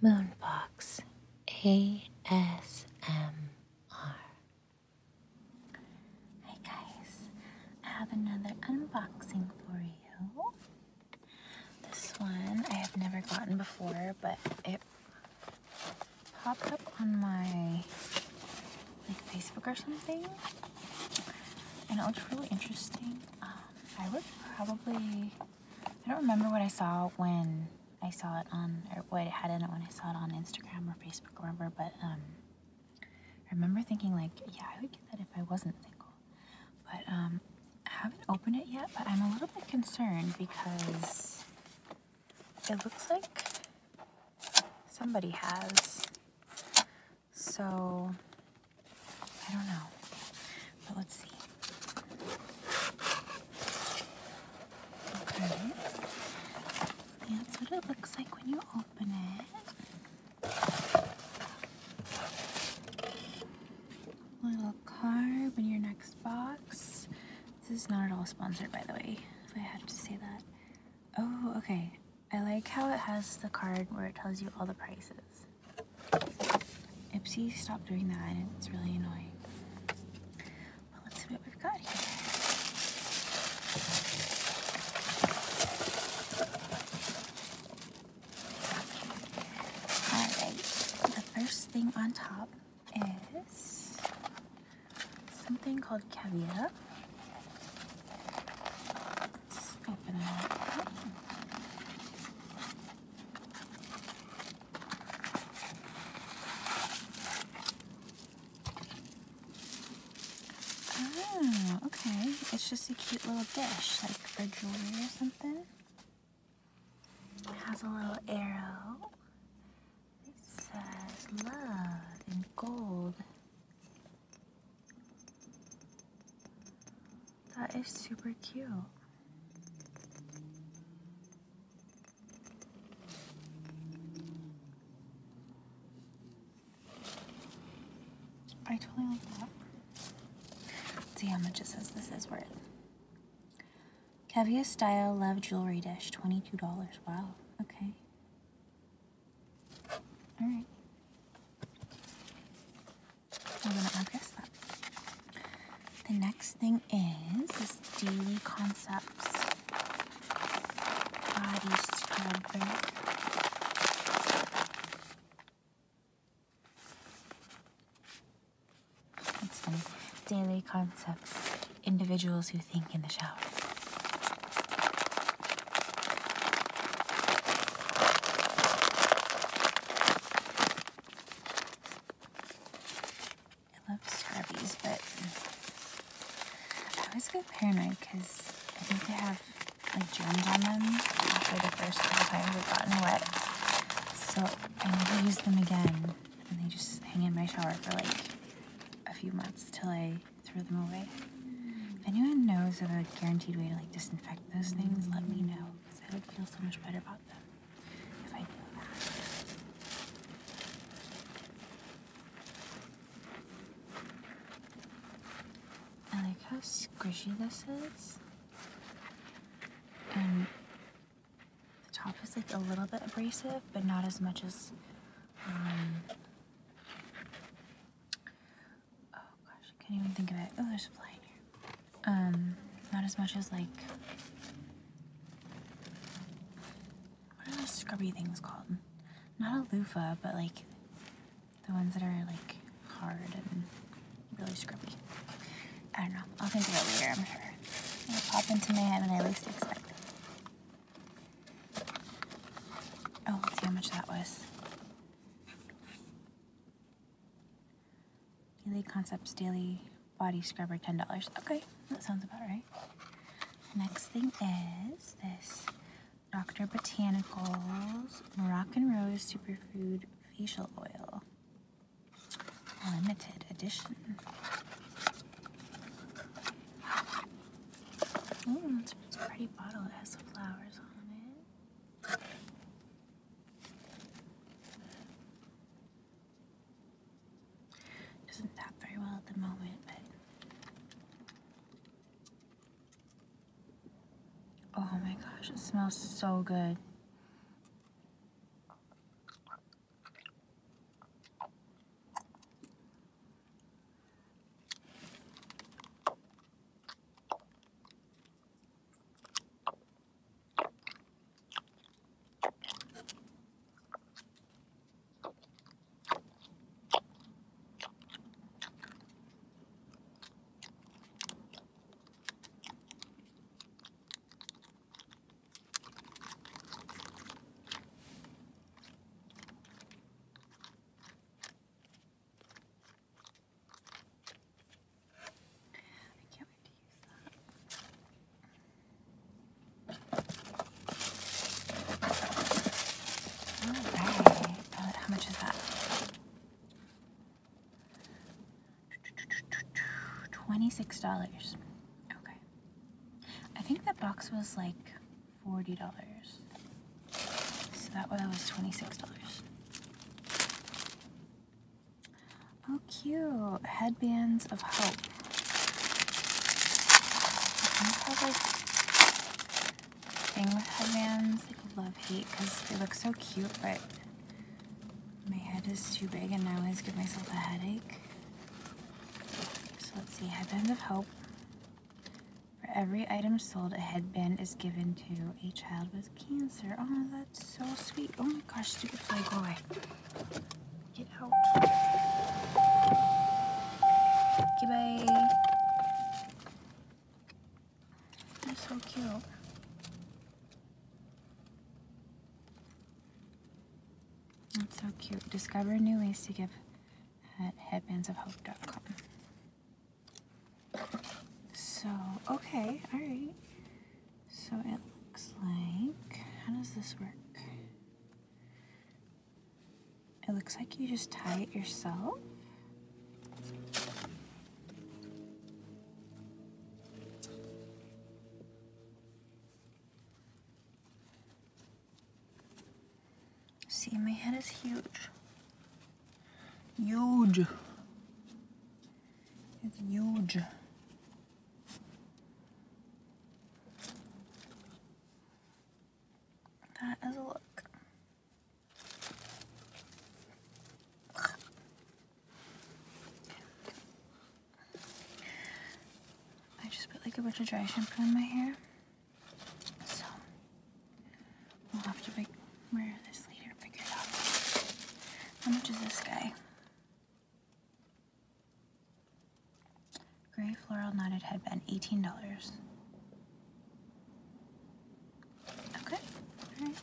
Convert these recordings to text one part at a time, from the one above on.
Moonfox ASMR. Hi guys, I have another unboxing for you. This one I have never gotten before, but it popped up on my Facebook or something, and it looked really interesting. I don't remember what I saw when I saw it on, or what it had in it when I saw it on Instagram or Facebook or whatever, but I remember thinking yeah, I would get that if I wasn't single. But I haven't opened it yet, but I'm a little bit concerned because it looks like somebody has. So I don't know, but let's see. Okay. Yeah, that's what it looks like when you open it. A little card in your next box. This is not at all sponsored, by the way, if I have to say that. Oh, okay. I like how it has the card where it tells you all the prices. Ipsy, stop doing that, and it's really annoying. But let's see what we've got here. Alright, the first thing on top is something called Caviar. Let's open it up. Oh, okay. It's just a cute little dish, like for jewelry or something. It has a little arrow. It says love in gold. That is super cute. I totally like that. Let's see how much it says this is worth. Caviar style love jewelry dish, $22. Wow, okay. Alright. I'm gonna address that. The next thing is this Daily Concepts body scrubber. It's funny. Daily Concepts, individuals who think in the shower. I love scrubbies, but I always get paranoid because I think they have germs on them after the first couple times they've gotten wet. So I never use them again, and they just hang in my shower for a few months till I throw them away. If anyone knows of a guaranteed way to disinfect those things, let me know, because I would feel so much better about them if I knew that. I like how squishy this is, and the top is a little bit abrasive, but not as much as oh gosh, I can't even think of it. Oh, there's a fly in here. Not as much as what are those scrubby things called? Not a loofah, but the ones that are hard and really scrubby. I don't know. I'll think of it later, I'm sure. It'll pop into my head when I least expect it. Oh, let's see how much that was. Daily Concepts Daily Body Scrubber, $10. Okay, that sounds about right. Next thing is this Dr. Botanicals Moroccan Rose Superfood Facial Oil. Limited edition. Oh, it's a pretty bottle. It has the flowers on it. Doesn't tap very well at the moment, but oh my gosh, it smells so good. $26. Okay. I think the box was like $40. So that one was $26. Oh, cute. Headbands of Hope. I have like thing with headbands, like love-hate, because they look so cute, but my head is too big and I always give myself a headache. So let's see, Headbands of Hope. For every item sold, a headband is given to a child with cancer. Oh, that's so sweet. Oh my gosh, stupid fly, go away. Get out. Goodbye. That's so cute. That's so cute. Discover new ways to give at headbandsofhope.com. So, okay, alright. So it looks like, how does this work? It looks like you just tie it yourself. See, my head is huge. Huge. It's huge. That is a look. I just put like a bunch of dry shampoo in my hair. So we'll have to wear this later, figure it out. How much is this guy? Gray floral knotted headband, $18. Okay, alright.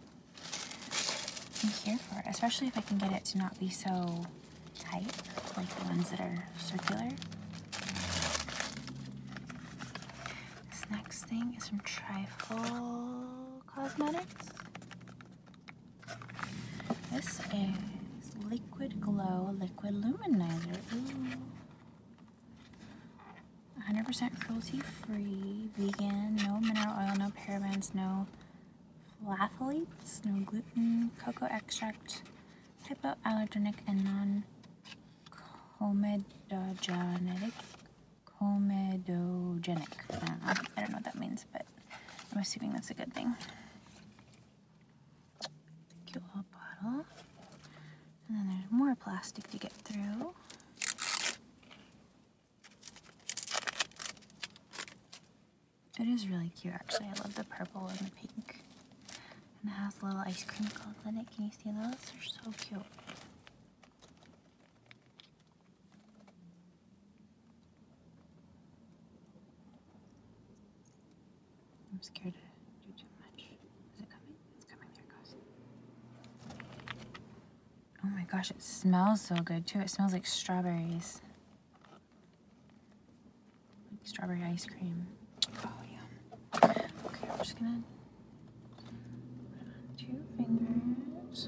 I'm here for it, especially if I can get it to not be so tight, like the ones that are circular. This next thing is from Trifle Cosmetics. This is Liquid Glow Liquid Luminizer. Ooh. 100% cruelty-free, vegan, no mineral oil, no parabens, no phthalates, no gluten, cocoa extract, hypoallergenic, and non-comedogenic. I don't know what that means, but I'm assuming that's a good thing. Cute little bottle. And then there's more plastic to get through. It is really cute, actually. I love the purple and the pink. And it has little ice cream cones in it. Can you see those? They're so cute. I'm scared to do too much. Is it coming? It's coming. There it goes. Oh my gosh, it smells so good too. It smells like strawberries. Like strawberry ice cream. Oh yeah. Okay, I'm just gonna put it on 2 fingers.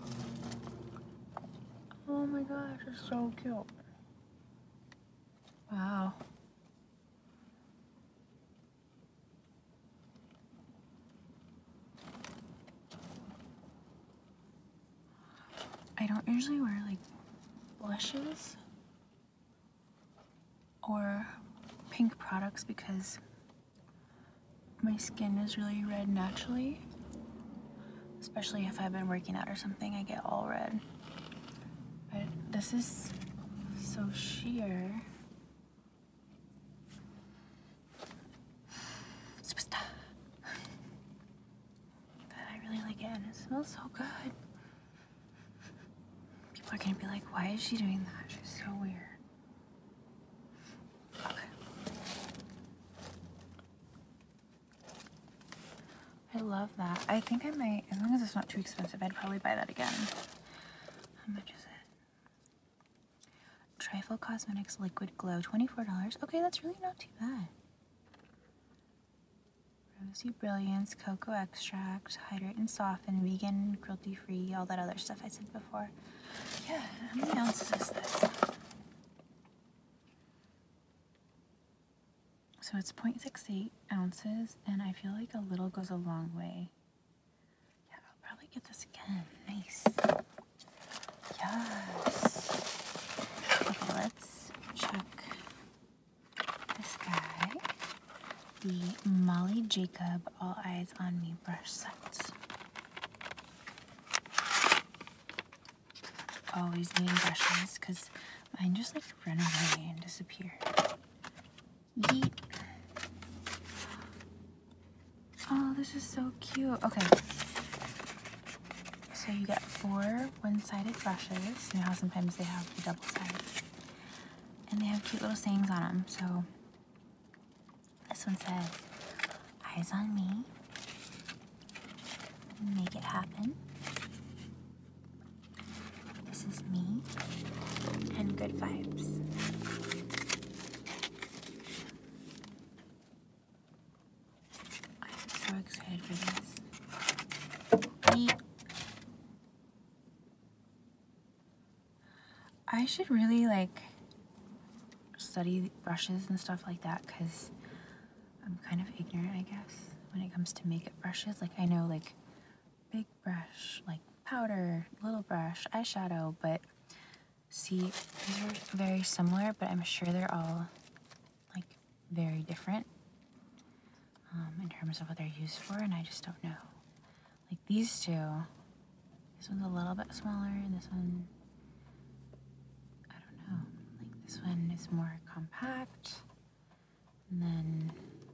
Oh my gosh, it's so cute. Wow. I don't usually wear like blushes or pink products because my skin is really red naturally. Especially if I've been working out or something, I get all red. But this is so sheer. That I really like it and it smells so good. People are gonna be like, why is she doing that? She's so weird. Okay. I love that. I think I might, as long as it's not too expensive, I'd probably buy that again. How much is it? Trifle Cosmetics Liquid Glow, $24. Okay, that's really not too bad. Rosy Brilliance, cocoa extract, hydrate and soften, vegan, cruelty-free, all that other stuff I said before. Yeah, how many ounces is this? So it's 0.68 ounces, and I feel like a little goes a long way. Yeah, I'll probably get this again. Nice. Yes. Okay, let's check this guy. The Molly Jacob All Eyes on Me brush set. Always needing brushes because mine just like run away and disappear. Yeet. Oh, this is so cute. Okay. So you get 4 one-sided brushes. You know how sometimes they have the double sides. And they have cute little sayings on them. So this one says, eyes on me. Make it happen. This is me. And good vibes. I'm so excited for this. Yeet. I should really like study brushes and stuff like that because I'm kind of ignorant, I guess, when it comes to makeup brushes. Like I know like big brush, like powder, little brush, eyeshadow, but see, these are very similar, but I'm sure they're all like very different in terms of what they're used for, and I just don't know. Like these two, this one's a little bit smaller, and this one, I don't know. Like this one is more compact, and then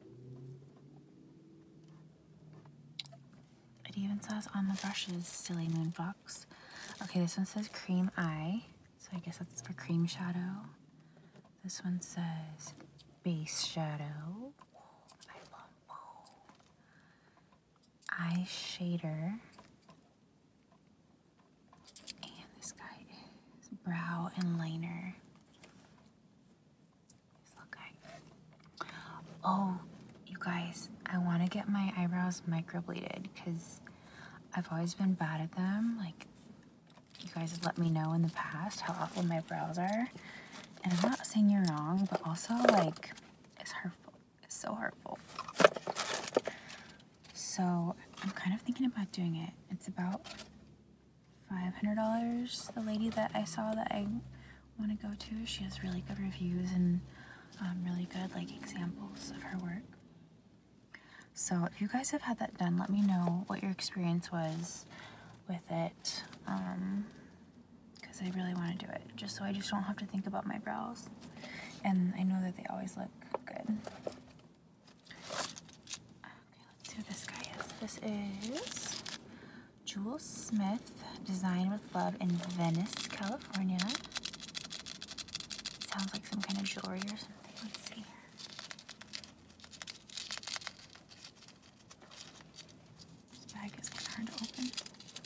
it even says on the brushes, Silly Moon Fox. Okay, this one says Cream Eye, so I guess that's for cream shadow. This one says Base Shadow. Eye Shader. And this guy is Brow and Liner. This little guy. Oh, you guys, I want to get my eyebrows microbladed because I've always been bad at them. Like, you guys have let me know in the past how awful my brows are. And I'm not saying you're wrong, but also, like, it's hurtful. It's so hurtful. So I'm kind of thinking about doing it. It's about $500. The lady that I saw that I want to go to, she has really good reviews and really good like examples of her work. So if you guys have had that done, let me know what your experience was with it, because I really want to do it, just so I just don't have to think about my brows. And I know that they always look good. See what this guy is. This is Jewel Smith, designed with love in Venice, California. Sounds like some kind of jewelry or something. Let's see. This bag is kind of hard to open.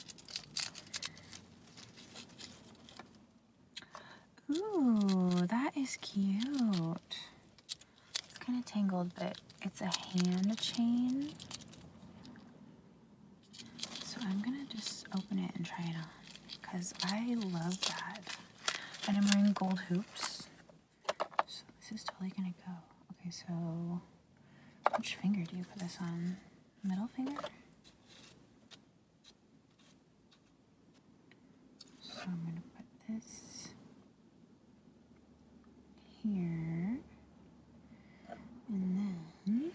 Ooh, that is cute. It's kind of tangled, but it's a hand chain. So I'm gonna just open it and try it on because I love that. And I'm wearing gold hoops. So this is totally gonna go. Okay, so which finger do you put this on? Middle finger? So I'm gonna put this here. And then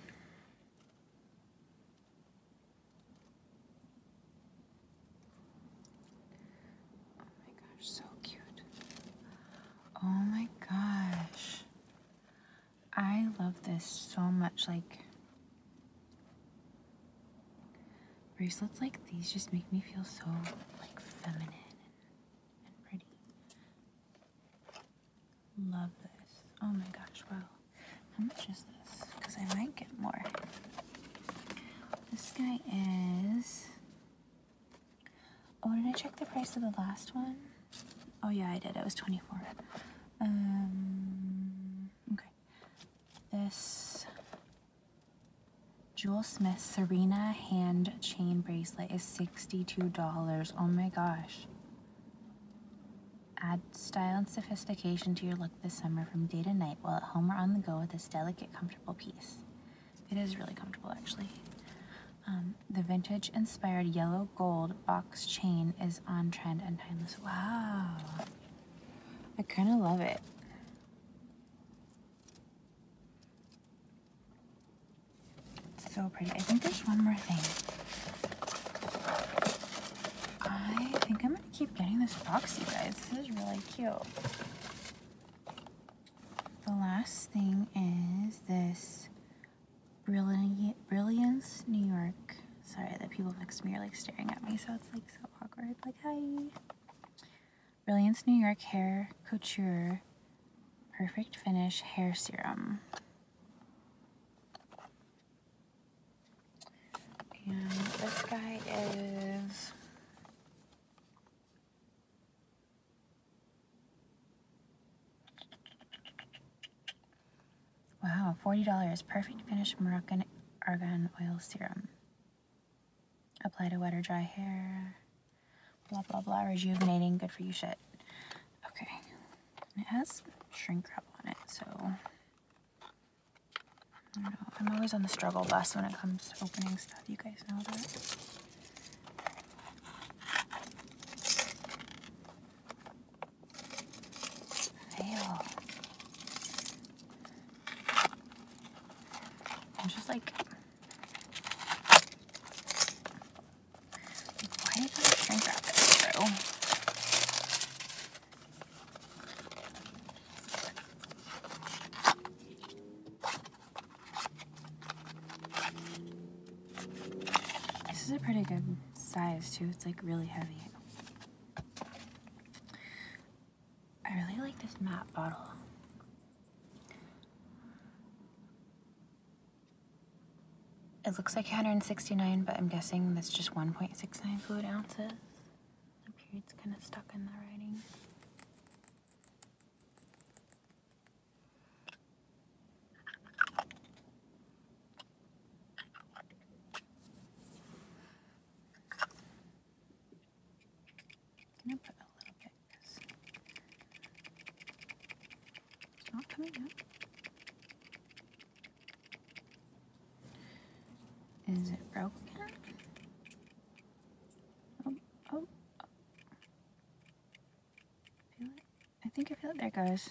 so cute. Oh my gosh. I love this so much. Like, bracelets like these just make me feel so like feminine and pretty. Love this. Oh my gosh, wow. How much is this? Because I might get more. This guy is... Oh, did I check the price of the last one? Oh yeah, I did. It was $24. Okay. This Jewel Smith Serena hand chain bracelet is $62. Oh my gosh. Add style and sophistication to your look this summer from day to night while at home or on the go with this delicate, comfortable piece. It is really comfortable, actually. The vintage-inspired yellow gold box chain is on trend and timeless. Wow. I kind of love it. It's so pretty. I think there's one more thing. I think I'm going to keep getting this box, you guys. This is really cute. The last thing is this Brilliance New York. Sorry, the people next to me are like staring at me, so it's like so awkward. Like, hi. Brilliance New York Hair Couture Perfect Finish Hair Serum. And this guy is wow, $40. Perfect Finish Moroccan Argan Oil Serum. Apply to wet or dry hair. Blah, blah, blah. Rejuvenating. Good for you shit. Okay. And it has shrink wrap on it, so I don't know. I'm always on the struggle bus when it comes to opening stuff. You guys know that. Fail. I'm just like, why did I shrink wrap it through? This is a pretty good size too. It's like really heavy. I really like this matte bottle. It looks like 169, but I'm guessing that's just 1.69 fluid ounces. The period's kind of stuck in the writing. I'm gonna put a little bit because it's not coming out. Is it broken? Oh, oh, oh. Feel it? I think I feel it. There it goes.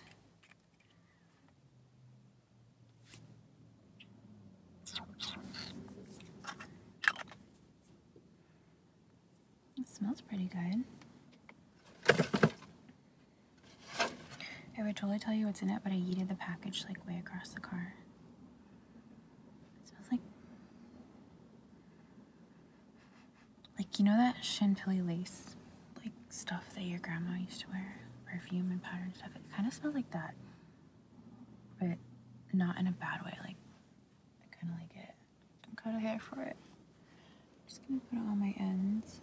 It smells pretty good. I would totally tell you what's in it, but I yeeted the package like way across the car. It smells like you know that Chantilly lace, like stuff that your grandma used to wear, perfume and powder and stuff. It kind of smells like that, but not in a bad way. Like I kind of like it. Don't cut a hair for it. I'm just gonna put it on my ends.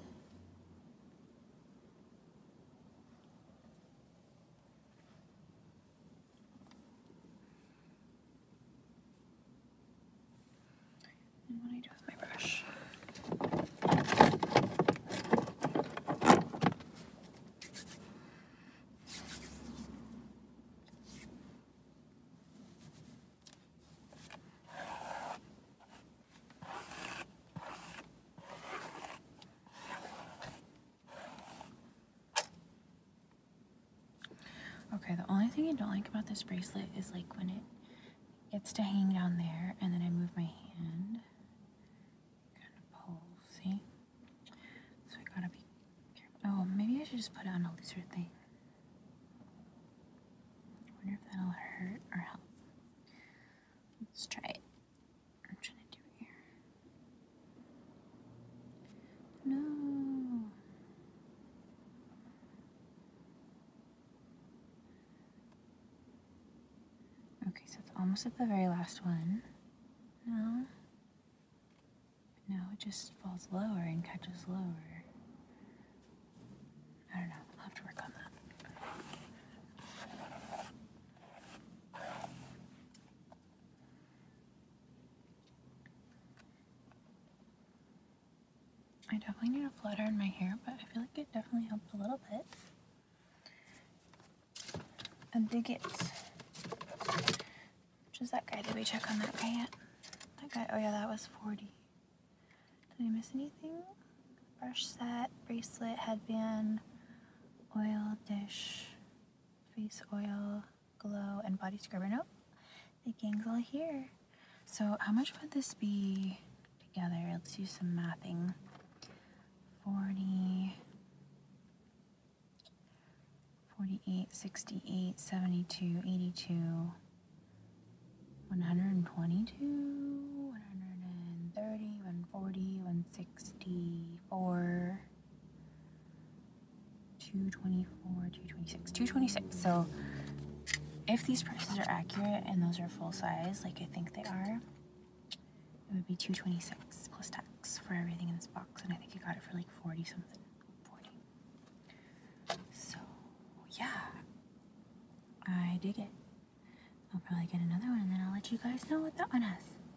And what do I do with my brush? Okay, the only thing I don't like about this bracelet is like when it gets to hang down there and then I move my hand, kind of pull, see? So I gotta be careful. Oh, maybe I should just put it on a looser thing. I wonder if that'll hurt or help. Let's try it. I'm trying to do it here. No. Okay, so it's almost at the very last one. No. No, it just falls lower and catches lower. I don't know. I'll have to work on that. I definitely need a flutter in my hair, but I feel like it definitely helped a little bit. I dig it. Which is that guy? Did we check on that guy yet? That guy, oh yeah, that was 40. Did I miss anything? Brush set, bracelet, headband, oil, dish, face oil, glow, and body scrubber. Nope, the gang's all here. So how much would this be together? Let's do some mathing. 40, 48, 68, 72, 82, 122, 130, 140, 164, 224, 226, 226. So if these prices are accurate and those are full size, like I think they are, it would be 226 plus tax for everything in this box, and I think I got it for like 40 something. 40. So yeah, I dig it. I'll probably get another one and then I'll let you guys know what that one has.